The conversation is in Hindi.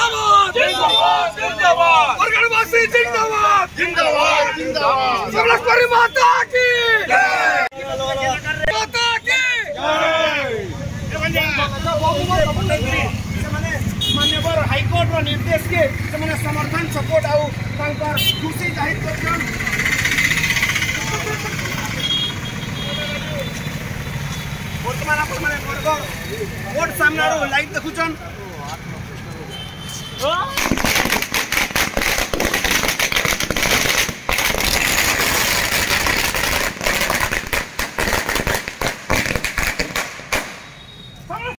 जिंदाबाद जिंदाबाद जिंदाबाद वरगड़वासी जिंदाबाद जिंदाबाद जिंदाबाद सरस्वती माता की माता की माननीय हाईकोर्ट निर्देश के समर्थन सपोर्ट आउ खुशी जाहिर कर बर्तमान आप कोर्ट सामने लाइव देखुचन